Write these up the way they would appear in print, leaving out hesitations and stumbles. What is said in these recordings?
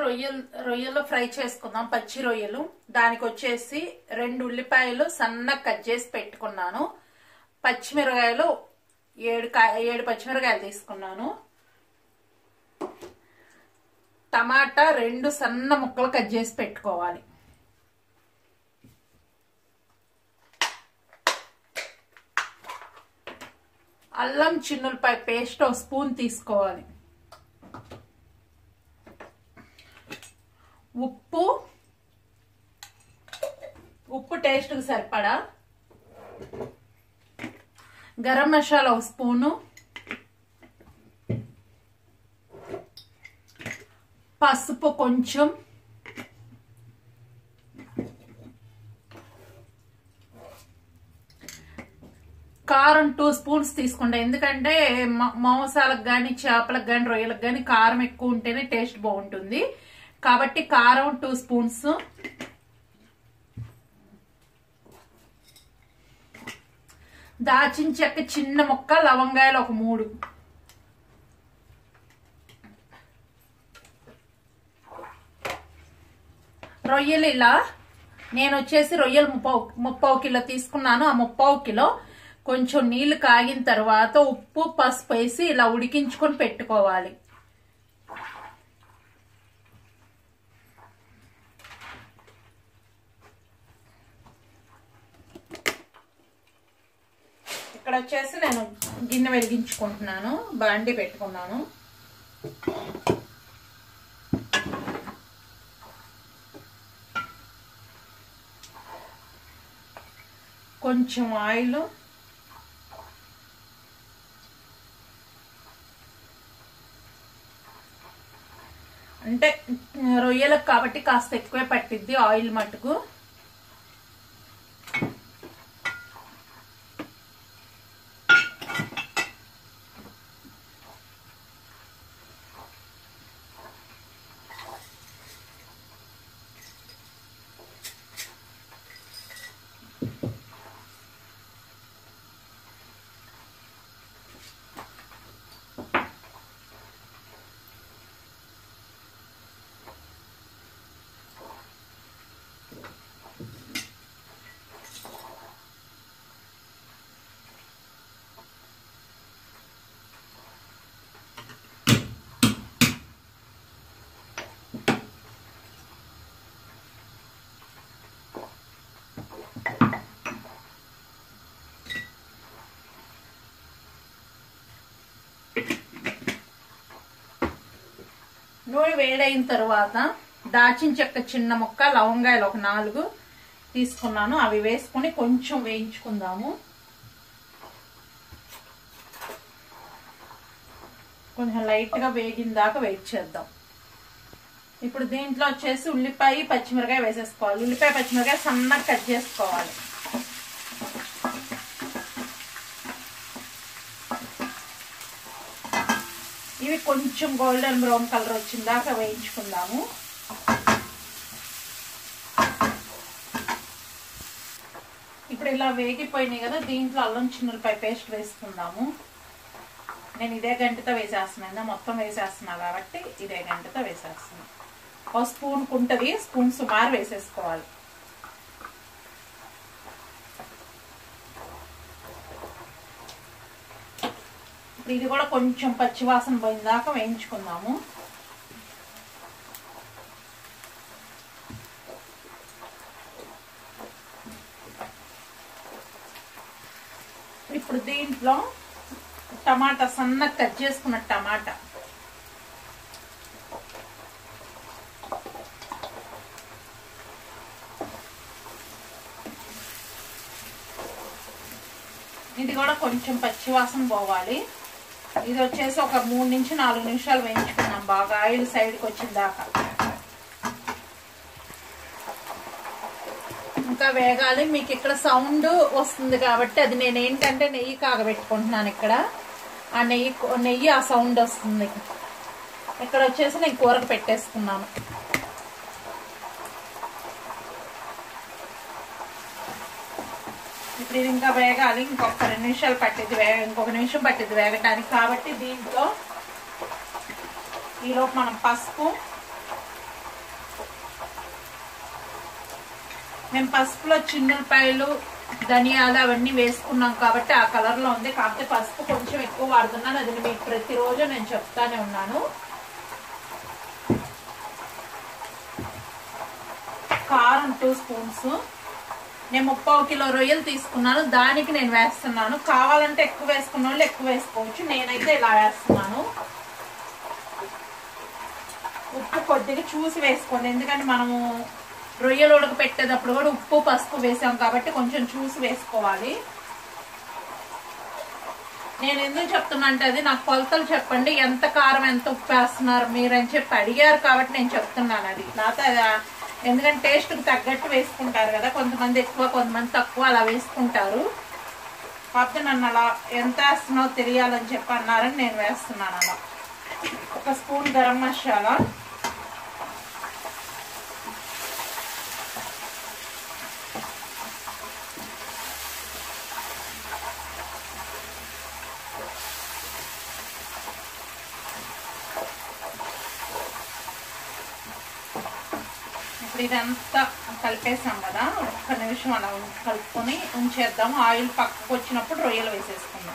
రొయ్యలు ఫ్రై చేసుకుందాం. పచ్చి రొయ్యలు. దానికి వచ్చేసి 2 ఉల్లిపాయలు సన్నగా కట్ చేసి పెట్టుకున్నాను. పచ్చిమిరకాయలు 7 పచ్చిమిరకాయలు తీసుకున్నాను. టమాటా 2 సన్న ముక్కలు కట్ చేసి పెట్టుకోవాలి. అల్లం చిన్నులపాయ పేస్ట్ 1 స్పూన్ తీసుకోవాలి. ఉప్పు టేస్ట్కి సరిపడా. గరం మసాలా 1 స్పూను. పసుపు కొంచెం. కారం 2 స్పూన్స్ తీసుకుంటా. ఎందుకంటే మాంసాలకు కానీ చేపలకు కానీ రొయ్యలకు కానీ కారం ఎక్కువ ఉంటేనే టేస్ట్ బాగుంటుంది. కాబట్టి కారం 2 స్పూన్స్. దాచిన చెక్క చిన్న ముక్క, లవంగాయలు 3. రొయ్యలు ఇలా నేను వచ్చేసి రొయ్యలు 30 కిలో తీసుకున్నాను. ఆ 30 కిలో కొంచెం నీళ్లు కాగిన తర్వాత ఉప్పు పసుపు వేసి ఇలా ఉడికించుకొని పెట్టుకోవాలి. ఇక్కడ వచ్చేసి నేను గిన్నె వెలిగించుకుంటున్నాను. బాండి పెట్టుకున్నాను. కొంచెం ఆయిల్. అంటే రొయ్యలకు కాబట్టి కాస్త ఎక్కువే పట్టిద్ది ఆయిల్ మట్టుకు. నూనె వేడైన తర్వాత దాచిన చెక్క చిన్న ముక్క, లవంగాయలు 4 తీసుకున్నాను. అవి వేసుకొని కొంచెం వేయించుకుందాము. కొంచెం లైట్ గా వేగిన దాకా వెయిట్ చేద్దాం. ఇప్పుడు దీంట్లో వచ్చేసి ఉల్లిపాయ పచ్చిమిరకాయ వేసేసుకోవాలి. ఉల్లిపాయ పచ్చిమిరకాయ సన్నగా కట్ చేసుకోవాలి. ఇవి కొంచెం గోల్డెన్ బ్రౌన్ కలర్ వచ్చిన దాకా వేయించుకుందాము. ఇప్పుడు ఇలా వేగిపోయినాయి కదా, దీంట్లో అల్లం చిన్నులపాయ పేస్ట్ వేసుకుందాము. నేను ఇదే గంటతో వేసేస్తున్నాను, మొత్తం వేసేస్తున్నా కాబట్టి ఇదే గంటతో వేసేస్తున్నాను. 1 స్పూన్ ఉంటుంది, స్పూన్ సుమారు వేసేసుకోవాలి. ఇది కూడా కొంచెం పచ్చివాసన పోయిన దాకా వేయించుకుందాము. ఇప్పుడు దీంట్లో టమాటా సన్నగా కట్ చేసుకున్న టమాటా, ఇది కూడా కొంచెం పచ్చివాసన పోవాలి. ఇది వచ్చేసి ఒక 3 నుంచి 4 నిమిషాలు వేయించుకున్నాం బాగా ఆయిల్ సైడ్కి వచ్చిన దాకా. ఇంకా వేగాలి. మీకు ఇక్కడ సౌండ్ వస్తుంది కాబట్టి అది నేను ఏంటంటే నెయ్యి కాగబెట్టుకుంటున్నాను. ఇక్కడ ఆ నెయ్యి ఆ సౌండ్ వస్తుంది. ఇక్కడ వచ్చేసి నేను కూరకు పెట్టేసుకున్నాను. ఇప్పుడు ఇది ఇంకా వేగాలి. ఇంకొక 2 నిమిషాలు పట్టింది, ఇంకొక నిమిషం పట్టింది వేగటానికి. కాబట్టి దీంట్లో ఈలోపు మనం పసుపు, మేము పసుపులో చిన్నులపాయలు ధనియాలు అవన్నీ వేసుకున్నాం కాబట్టి ఆ కలర్ లో ఉంది. కాకపోతే పసుపు కొంచెం ఎక్కువ వాడుతున్నాను, అది మీకు ప్రతిరోజు నేను చెప్తానే ఉన్నాను. కారం 2 స్పూన్స్. నేను 3/4 కిలో రొయ్యలు తీసుకున్నాను, దానికి నేను వేస్తున్నాను. కావాలంటే ఎక్కువ వేసుకున్న వాళ్ళు ఎక్కువ వేసుకోవచ్చు, నేనైతే ఇలా వేస్తున్నాను. ఉప్పు కొద్దిగా చూసి వేసుకోండి, ఎందుకంటే మనము రొయ్యలు ఉడకపెట్టేటప్పుడు కూడా ఉప్పు పసుపు వేసాం కాబట్టి కొంచెం చూసి వేసుకోవాలి. నేను ఎందుకు చెప్తున్నా అంటే అది నాకు కొలతలు చెప్పండి, ఎంత కారం ఎంత ఉప్పు వేస్తున్నారు మీరు అని చెప్పి అడిగారు కాబట్టి నేను చెప్తున్నాను. అది లేకపోతే ఎందుకంటే టేస్ట్కి తగ్గట్టు వేసుకుంటారు కదా, కొంతమంది ఎక్కువ కొంతమంది తక్కువ అలా వేసుకుంటారు. కాకపోతే నన్ను అలా ఎంత వేస్తున్నావో తెలియాలని చెప్పి అన్నారని నేను వేస్తున్నాను. అలా 1 స్పూన్ గరం మసాలా, ఇప్పుడు ఇదంతా కలిపేసాం కదా, 1 నిమిషం అలా కలుపుకొని ఉంచేద్దాము. ఆయిల్ పక్కకు వచ్చినప్పుడు రొయ్యలు వేసేసుకుందాం.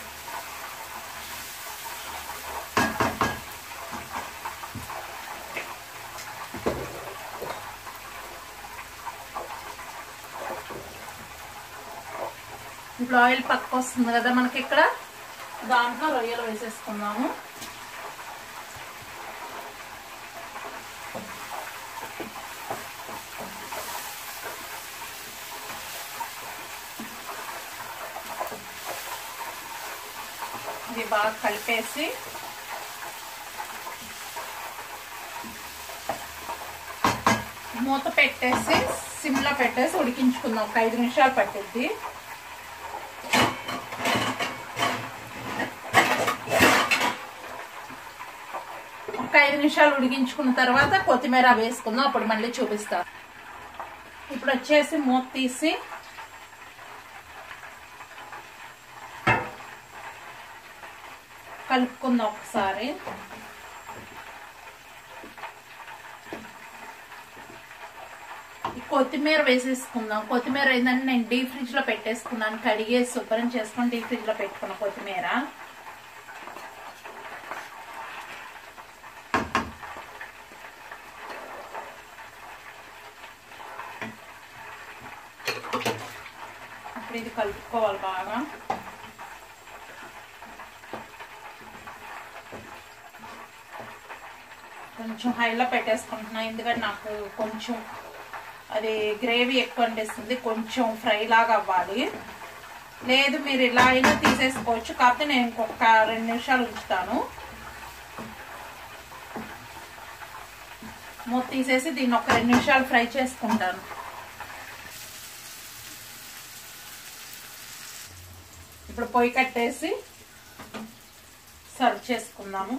ఇప్పుడు ఆయిల్ పక్కకు వస్తుంది కదా మనకి, ఇక్కడ దాంట్లో రొయ్యలు వేసేసుకుందాము. ఇది బాగా కలిపేసి మూత పెట్టేసి సిమ్లో పెట్టేసి ఉడికించుకుందాం. 5 నిమిషాలు పట్టిద్ది. ఒక 5 నిమిషాలు ఉడికించుకున్న తర్వాత కొత్తిమీర వేసుకుందాం, అప్పుడు మళ్ళీ చూపిస్తా. ఇప్పుడు వచ్చేసి మూత తీసి కలుపుకుందాం ఒకసారి. కొత్తిమీర వేసేసుకుందాం. కొత్తిమీర ఏంటంటే నేను డీప్ ఫ్రిడ్జ్ లో పెట్టేసుకున్నాను, కడిగేసి శుభ్రం చేసుకొని డీప్ ఫ్రిడ్జ్ లో పెట్టుకున్న కొత్తిమీర. ఇప్పుడు ఇది కలుపుకోవాలి బాగా. కొంచెం హైలో పెట్టేసుకుంటున్నా, ఎందుకంటే నాకు కొంచెం అది గ్రేవీ ఎక్కువ అనిపిస్తుంది, కొంచెం ఫ్రై లాగా అవ్వాలి. లేదు మీరు ఇలా అయినా తీసేసుకోవచ్చు, కాకపోతే నేను ఇంకొక 2 నిమిషాలు ఉంచుతాను. మూత తీసేసి దీన్ని ఒక 2 నిమిషాలు ఫ్రై చేసుకుంటాను. ఇప్పుడు పొయ్యి కట్టేసి సర్వ్ చేసుకుందాము.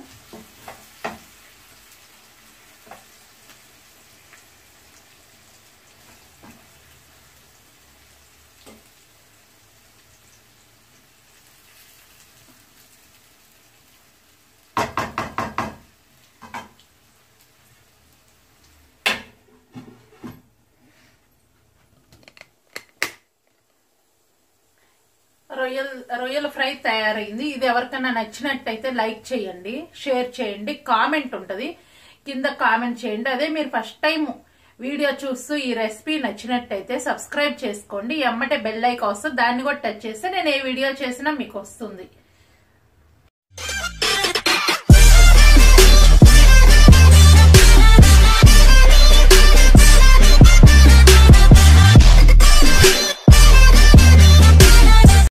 రొయ్యల ఫ్రై తయారైంది. ఇది ఎవరికైనా నచ్చినట్టయితే లైక్ చేయండి, షేర్ చేయండి, కామెంట్ ఉంటుంది కింద కామెంట్ చేయండి. అదే మీరు ఫస్ట్ టైం వీడియో చూస్తూ ఈ రెసిపీ నచ్చినట్టయితే సబ్స్క్రైబ్ చేసుకోండి. ఎమ్మటే బెల్ ఐకాన్ వస్తుంది, దాన్ని కూడా టచ్ చేస్తే నేను ఏ వీడియో చేసినా మీకు వస్తుంది.